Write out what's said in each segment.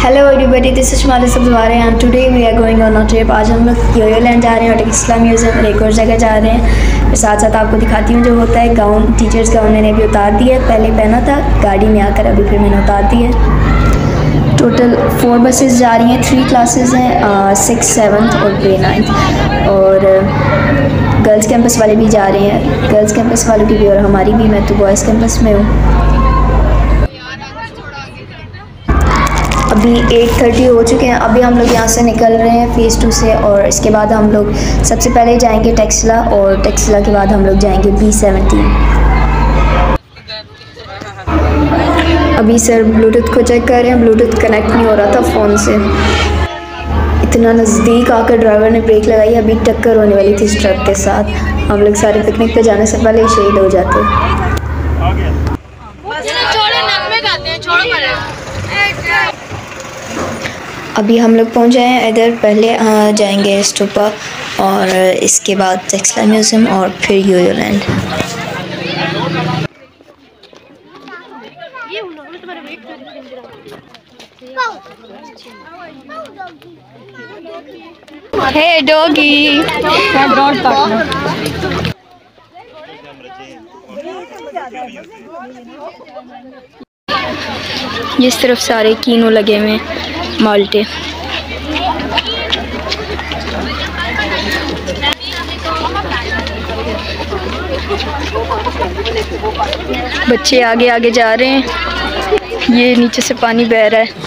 Hello everybody, this is Shumara Sabzwari and today we are going on a trip. आज हम लोग Yo Yo land जा रहे हैं और टेक्सला म्यूजियम और एक और जगह जा रहे हैं। फिर साथ साथ आपको दिखाती हूँ जो होता है गाउन। टीचर्स गाउन मैंने अभी उतार दिया है, पहले पहना था गाड़ी में आकर, अभी फिर मैंने उतार दिया है। टोटल 4 बसेस जा रही हैं, 3 क्लासेस हैं, 6th 7th और प्री 9th। और गर्ल्स कैंपस वाले भी जा रहे हैं, गर्ल्स कैंपस वालों की भी और हमारी भी। मैं तो बॉयज़ कैंपस में हूँ। अभी 8:30 हो चुके हैं। अभी हम लोग यहाँ से निकल रहे हैं फ़ेज़ 2 से और इसके बाद हम लोग सबसे पहले जाएंगे टेक्सला और टेक्सला के बाद हम लोग जाएंगे B17। अभी सर ब्लूटूथ को चेक कर रहे हैं, ब्लूटूथ कनेक्ट नहीं हो रहा था फ़ोन से। इतना नज़दीक आकर ड्राइवर ने ब्रेक लगाई, अभी टक्कर होने वाली थी इस ट्रक के साथ। हम लोग सारे पिकनिक पे जाने से पहले ही शहीद हो जाते। अभी हम लोग पहुंच जाए हैं इधर। पहले जाएंगे स्टूपा और इसके बाद टेक्सला म्यूज़ियम और फिर योयो लैंड। हे डॉगी, इस तरफ सारे कीनों लगे हुए हैं, माल्टे। बच्चे आगे आगे जा रहे हैं, ये नीचे से पानी बह रहा है।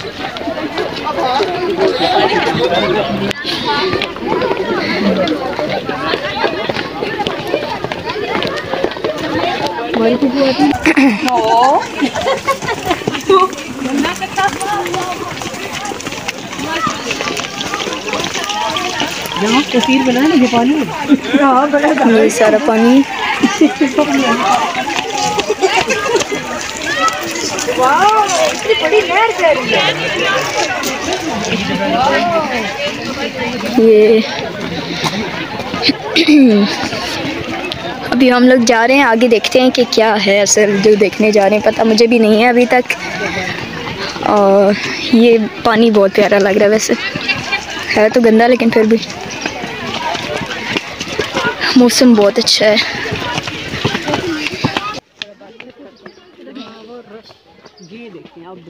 तस्वीर बना ना पानी। ये सारा पानी। ये अभी हम लोग जा रहे हैं आगे, देखते हैं कि क्या है असल जो देखने जा रहे हैं। पता मुझे भी नहीं है अभी तक। और ये पानी बहुत प्यारा लग रहा है, वैसे है तो गंदा लेकिन फिर भी मौसम बहुत अच्छा है। ये देखिए आप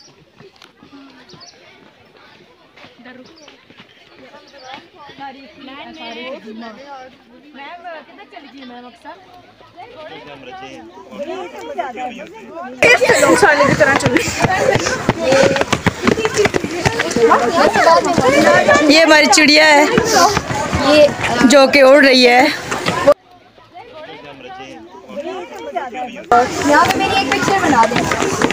ये हमारी चिड़िया है, ये जो कि उड़ रही है। यहाँ पे मेरी एक पिक्चर बना दें।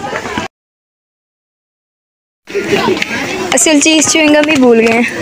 असल चीज़ च्युइंगम भी भूल गए हैं।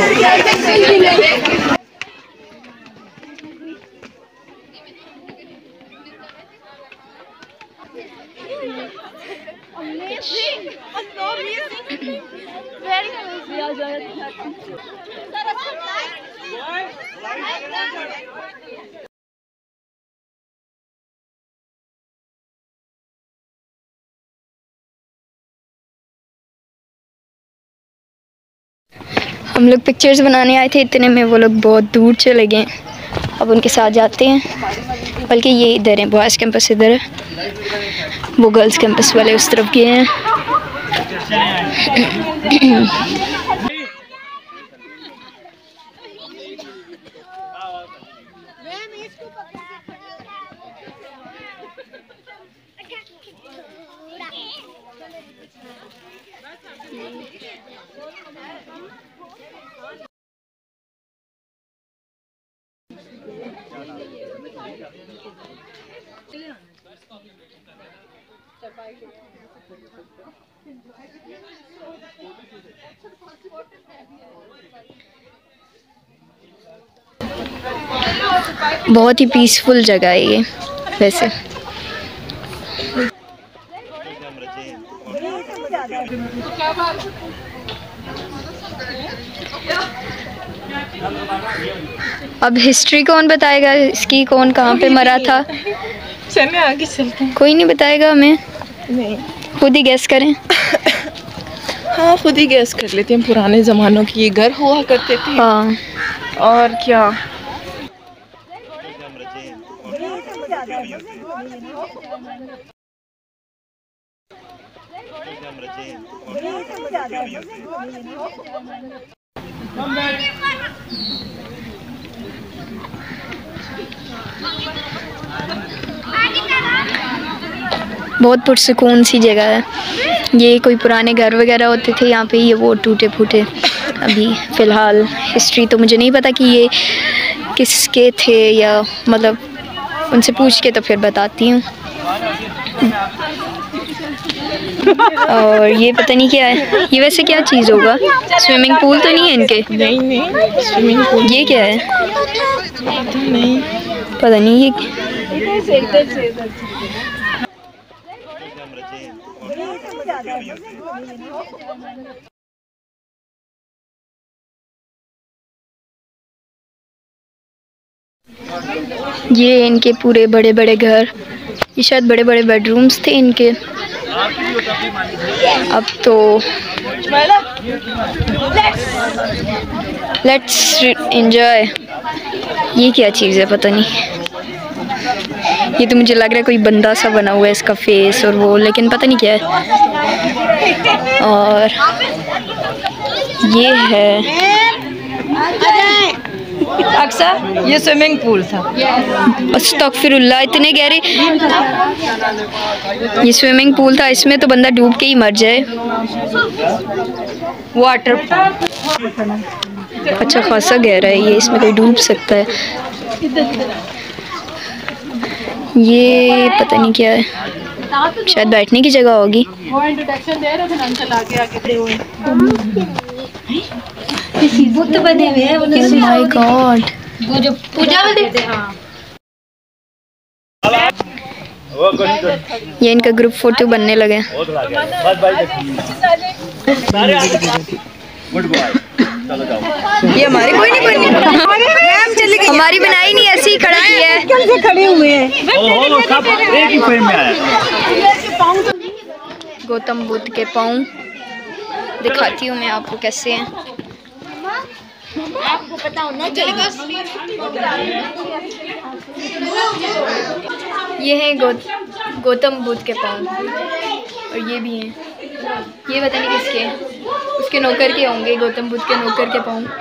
हम लोग पिक्चर्स बनाने आए थे, इतने में वो लोग बहुत दूर चले गए। अब उनके साथ जाते हैं, बल्कि ये इधर है, बॉयज़ कैंपस इधर है, वो गर्ल्स कैंपस वाले उस तरफ गए हैं। बहुत ही पीसफुल जगह है ये वैसे। अब हिस्ट्री कौन बताएगा इसकी, कौन कहाँ पे मरा था? चलें आगे चलते हैं। कोई नहीं बताएगा हमें, नहीं, खुद ही गेस करें। हाँ, खुद ही गैस कर लेते हैं। पुराने ज़मानों की ये घर हुआ करते थे। हाँ, और क्या। बहुत पुरसुकून सी जगह है। ये कोई पुराने घर वगैरह होते थे यहाँ पे, ये वो टूटे फूटे। अभी फ़िलहाल हिस्ट्री तो मुझे नहीं पता कि ये किसके थे, या मतलब उनसे पूछ के तो फिर बताती हूँ। और ये पता नहीं क्या है, ये वैसे क्या चीज़ होगा? स्विमिंग पूल तो नहीं है इनके? नहीं नहीं, स्विमिंग पूल। ये क्या है? नहीं, पता नहीं ये। ये इनके पूरे बड़े बड़े घर, ये शायद बड़े बड़े बेडरूम्स थे इनके। अब तो लेट्स एंजॉय। ये क्या चीज़ है पता नहीं। ये तो मुझे लग रहा है कोई बंदा सा बना हुआ है, इसका फेस और वो, लेकिन पता नहीं क्या है। और ये है अक्सर ये स्विमिंग पूल था। अस्तगफिरुल्लाह, इतने गहरे। ये स्विमिंग पूल था, इसमें तो बंदा डूब के ही मर जाए। वाटर अच्छा खासा गहरा है ये, इसमें कोई डूब सकता है। ये पता नहीं क्या है, शायद बैठने की जगह होगी। बुत बने हुए हैं। माय गॉड, वो जो पूजा में देते हैं। ये इनका ग्रुप फोटो बनने लगे। ये हमारी कोई नहीं बनी। मैम चली गई। हमारी बनाई नहीं, ऐसी ही खड़ा की है। कैसे खड़े हुए हैं? गौतम बुद्ध के पाँव दिखाती हूँ मैं आपको कैसे हैं। आपको पता होना चाहिए। ये हैं गौतम बुद्ध के पाँव, और ये भी हैं। ये पता नहीं किसके, उसके नौकर के होंगे, गौतम बुद्ध के नौकर के पाँव।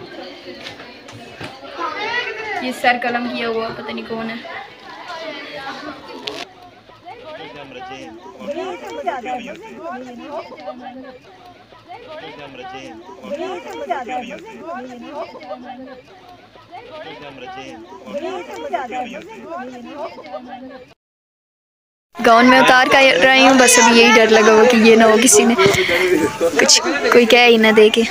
ये सर कलम किया हुआ, पता नहीं कौन है। गाउन में उतार कर रही हूँ, बस अभी यही डर लगा हुआ कि ये ना हो किसी ने कुछ कोई कह ही ना दे के।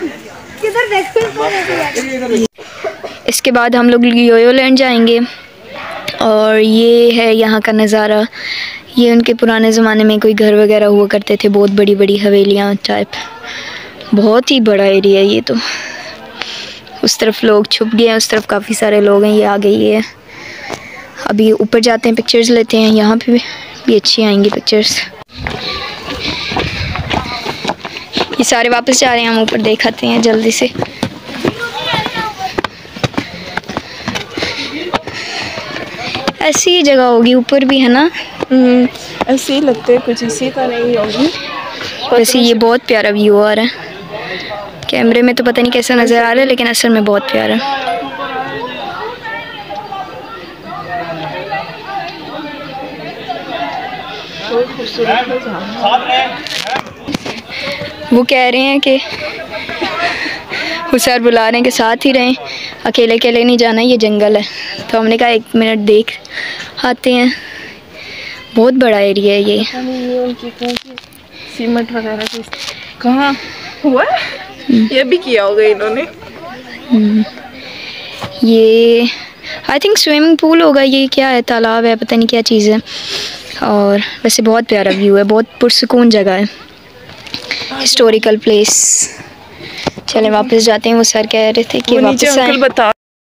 इसके बाद हम लोग योयो लैंड जाएंगे, और ये है यहाँ का नज़ारा। ये उनके पुराने ज़माने में कोई घर वगैरह हुआ करते थे, बहुत बड़ी बड़ी हवेलियाँ टाइप। बहुत ही बड़ा एरिया है ये तो। उस तरफ लोग छुप गए हैं, उस तरफ काफ़ी सारे लोग हैं। ये आगे ये है। अभी ऊपर जाते हैं, पिक्चर्स लेते हैं। यहाँ पे भी अच्छी आएंगी पिक्चर्स। ये सारे वापस जा रहे हैं, हम ऊपर देखाते हैं जल्दी से। ऐसी ही जगह होगी ऊपर भी, है ना? ऐसे ही लगते हैं, कुछ इसी तरह नहीं होगी। वैसे ये बहुत प्यारा व्यू आ रहा है। कैमरे में तो पता नहीं कैसा नज़र आ रहा है, लेकिन असल में बहुत प्यारा है। वो कह रहे हैं कि वो सर बुला रहे हैं कि साथ ही रहें, अकेले अकेले नहीं जाना, ये जंगल है। तो हमने कहा 1 मिनट देख आते हैं। बहुत बड़ा एरिया है ये। ये उनकी सीमेंट वगैरह की कहाँ हुआ? ये भी किया होगा इन्होंने। ये आई थिंक स्विमिंग पूल होगा। ये क्या है, तालाब है, पता नहीं क्या चीज़ है। और वैसे बहुत प्यारा व्यू है, बहुत पुरसुकून जगह है, हिस्टोरिकल प्लेस। चले वापस जाते हैं। वो सर कह रहे थे कि वापस आए। बता।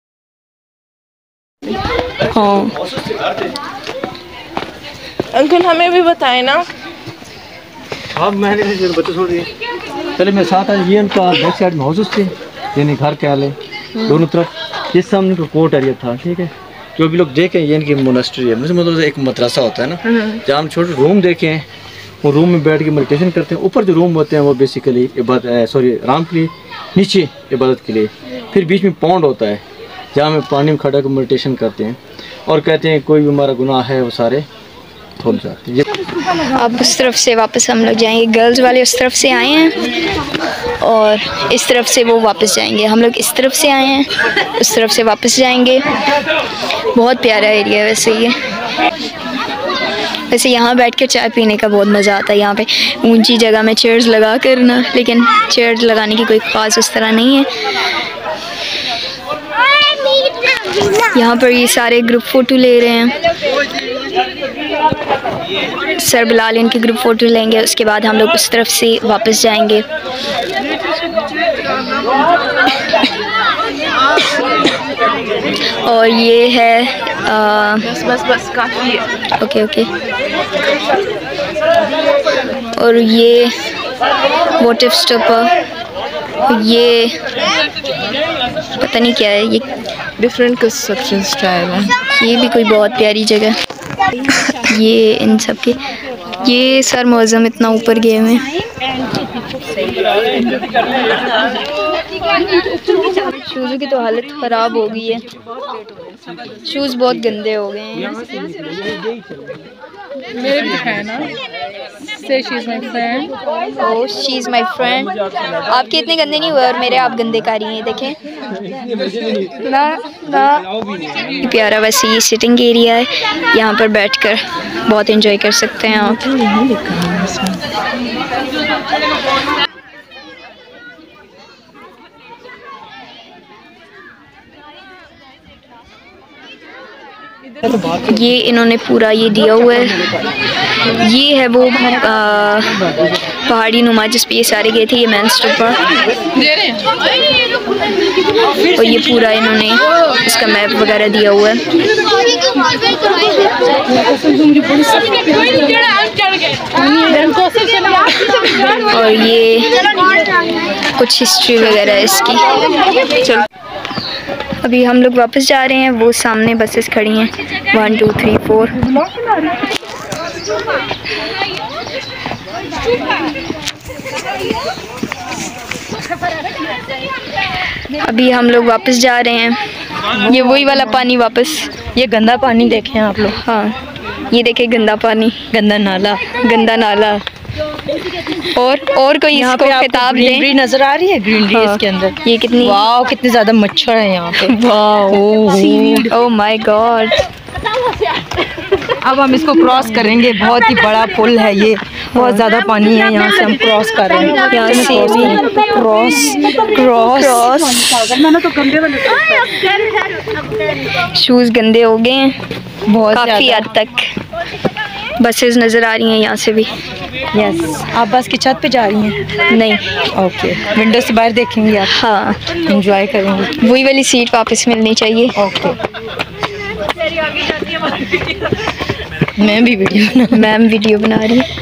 हाँ अंकल हमें भी बताए ना। अब मैंने बच्चे छोड़ दिए। चले मेरे साथ आज ये उनका बैक साइड में हाउसेस थे, यानी घर के आले दोनों तरफ। ये सामने का कोर्ट एरिया था, ठीक है। जो भी लोग देखें ये इनकी मोनास्ट्री है, मतलब एक मदरसा होता है ना, जहाँ हम छोटे रूम देखे हैं, वो रूम में बैठ के मेडिटेशन करते हैं। ऊपर जो रूम होते हैं वो बेसिकली आराम के लिए, नीचे इबादत के लिए। फिर बीच में पॉन्ड होता है जहाँ में पानी में खड़ा कर मेडिटेशन करते हैं और कहते हैं कोई भी हमारा गुनाह है वो सारे धुल जाते हैं। अब उस तरफ से वापस हम लोग जाएंगे, गर्ल्स वाले उस तरफ से आए हैं और इस तरफ से वो वापस जाएंगे। हम लोग इस तरफ से आए हैं, उस तरफ से वापस जाएंगे। बहुत प्यारा एरिया है वैसे ये। वैसे यहाँ बैठ कर चाय पीने का बहुत मज़ा आता है। यहाँ पे ऊंची जगह में चेयर्स लगा कर ना, लेकिन चेयर्स लगाने की कोई ख़ास उस तरह नहीं है। यहाँ पर ये सारे ग्रुप फ़ोटो ले रहे हैं। सर बिलाल इनकी ग्रुप फ़ोटो लेंगे, उसके बाद हम लोग उस तरफ से वापस जाएंगे। और ये है बस काफ़ी है। ओके। और ये वोटिव स्टॉपर, ये पता नहीं क्या है, ये डिफरेंट कंस्ट्रक्शन स्टाइल है। ये भी कोई बहुत प्यारी जगह। ये इन सब के, ये सर मौज़म इतना ऊपर गए हुए हैं। शूज़ की तो हालत ख़राब हो गई है, शूज़ बहुत गंदे हो गए हैं। मेरे भी है ना, say she is my friend. Oh she is my friend. आपके इतने गंदे नहीं हुए और मेरे आप गंदे कर रही हैं, देखें ना। प्यारा वैसे ये सिटिंग एरिया है, यहाँ पर बैठकर बहुत एंजॉय कर सकते हैं आप। ये इन्होंने पूरा ये दिया हुआ है। ये है वो पहाड़ी नुमा जिस पे ये सारे गए थे, ये मेन स्टॉप। और ये पूरा इन्होंने इसका मैप वगैरह दिया हुआ है। और ये कुछ हिस्ट्री वगैरह है इसकी। चलो अभी हम लोग वापस जा रहे हैं। वो सामने बसेस खड़ी हैं 1 2 3 4। अभी हम लोग वापस जा रहे हैं। ये वही वाला पानी वापस, ये गंदा पानी देखें आप लोग। हाँ ये देखें गंदा पानी, गंदा नाला। और कोई यहाँ इसको पे किताब ग्रीनरी नजर आ रही है, ग्रीनरी हाँ, इसके अंदर। ये कितनी, वाह कितने ज्यादा मच्छर है यहाँ पे। वाह ओह माय गॉड। अब हम इसको क्रॉस करेंगे, बहुत ही बड़ा पुल है ये, बहुत ज़्यादा पानी है। यहाँ से हम क्रॉस कर रहे हैं, यहाँ से क्रॉस। शूज़ गंदे हो गए हैं बहुत काफ़ी हद तक। बसेस नज़र आ रही हैं यहाँ से भी। यस, आप बस की छत पे जा रही हैं? नहीं, ओके, विंडो से बाहर देखेंगे आप? हाँ, एंजॉय करेंगे। वही वाली सीट वापस मिलनी चाहिए। ओके। मैं भी वीडियो बना रही हूँ।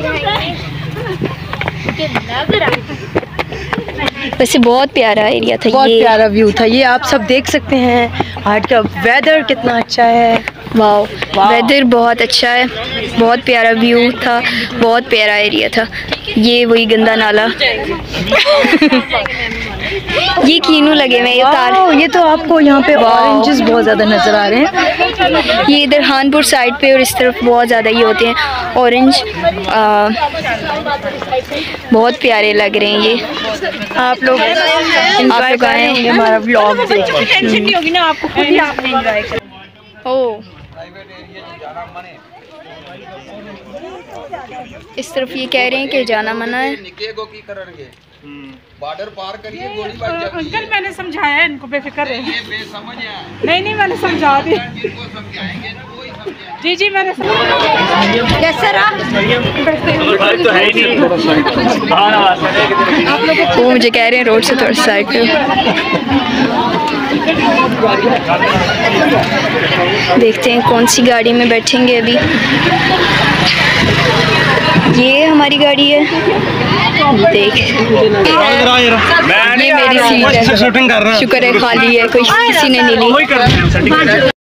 वैसे बहुत प्यारा एरिया था, बहुत प्यारा व्यू था ये, आप सब देख सकते हैं। आज का वेदर कितना अच्छा है। वाओ, वेदर बहुत अच्छा है, बहुत प्यारा व्यू था, बहुत प्यारा एरिया था। ये वही गंदा नाला ये कीनू लगे हुए ये तो आपको यहाँ पे ऑरेंजेस बहुत ज़्यादा नज़र आ रहे हैं। ये इधर हानपुर साइड पे और इस तरफ बहुत ज़्यादा ये होते हैं ऑरेंज। बहुत प्यारे लग रहे हैं ये। आप लोग एंजॉय कर रहे होंगे हमारा व्लॉग देख के। टेंशन नहीं होगी ना आपको, खुद ही आपने एंजॉय कर। ओह, इस तरफ ये कह रहे हैं कि जाना मना है। बॉर्डर पार करिए, गोली बच जाती है। अंकल मैंने समझाया इनको, बेफिक्र रहे। नहीं मैंने समझा दिया। जी मैंने वो मुझे कह रहे हैं रोड से थोड़ा साइड पे। देखते हैं कौन सी गाड़ी में बैठेंगे अभी। ये हमारी गाड़ी है, देख ये मेरी सीट है, शुक्र है खाली है, कोई किसी ने नहीं ली।